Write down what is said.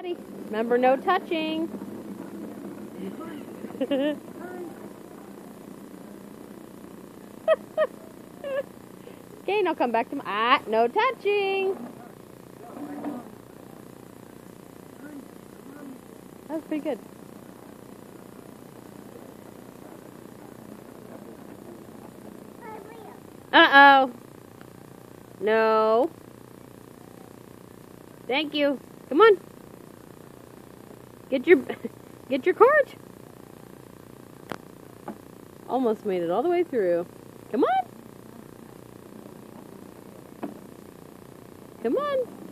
Remember, no touching. Okay, now come back to my... no touching. That was pretty good. Uh-oh. No. Thank you. Come on. Get your cord. Almost made it all the way through. Come on. Come on.